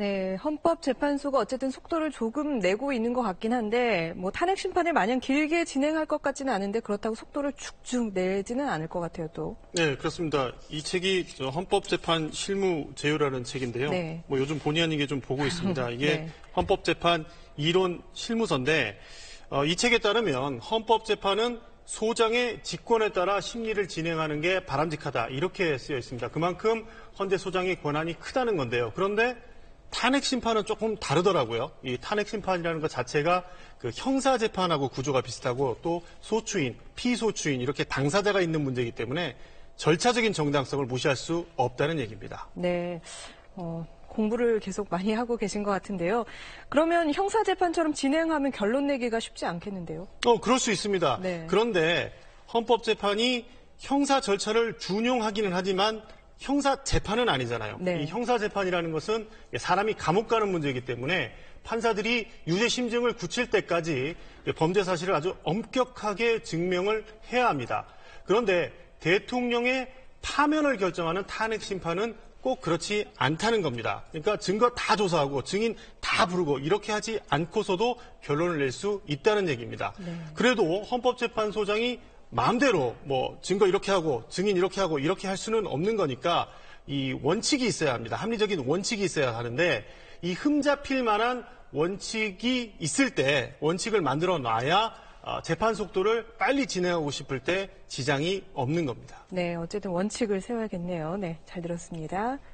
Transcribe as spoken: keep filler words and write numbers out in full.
네, 헌법재판소가 어쨌든 속도를 조금 내고 있는 것 같긴 한데 뭐 탄핵 심판을 마냥 길게 진행할 것 같지는 않은데 그렇다고 속도를 쭉쭉 내지는 않을 것 같아요, 또. 네, 그렇습니다. 이 책이 헌법재판 실무제요라는 책인데요. 네. 뭐 요즘 본의 아니게 좀 보고 있습니다. 이게 네. 헌법재판 이론 실무서인데 어, 이 책에 따르면 헌법재판은 소장의 직권에 따라 심리를 진행하는 게 바람직하다 이렇게 쓰여 있습니다. 그만큼 헌재 소장의 권한이 크다는 건데요. 그런데 탄핵 심판은 조금 다르더라고요. 이 탄핵 심판이라는 것 자체가 그 형사 재판하고 구조가 비슷하고 또 소추인, 피소추인 이렇게 당사자가 있는 문제이기 때문에 절차적인 정당성을 무시할 수 없다는 얘기입니다. 네, 어, 공부를 계속 많이 하고 계신 것 같은데요. 그러면 형사 재판처럼 진행하면 결론 내기가 쉽지 않겠는데요? 어, 그럴 수 있습니다. 네. 그런데 헌법재판이 형사 절차를 준용하기는 하지만 형사 재판은 아니잖아요. 네. 이 형사 재판이라는 것은 사람이 감옥 가는 문제이기 때문에 판사들이 유죄 심증을 굳힐 때까지 범죄 사실을 아주 엄격하게 증명을 해야 합니다. 그런데 대통령의 파면을 결정하는 탄핵 심판은 꼭 그렇지 않다는 겁니다. 그러니까 증거 다 조사하고 증인 다 부르고 이렇게 하지 않고서도 결론을 낼 수 있다는 얘기입니다. 네. 그래도 헌법재판소장이 마음대로 뭐 증거 이렇게 하고 증인 이렇게 하고 이렇게 할 수는 없는 거니까 이 원칙이 있어야 합니다. 합리적인 원칙이 있어야 하는데 이 흠잡힐 만한 원칙이 있을 때 원칙을 만들어 놔야 재판 속도를 빨리 진행하고 싶을 때 지장이 없는 겁니다. 네, 어쨌든 원칙을 세워야겠네요. 네, 잘 들었습니다.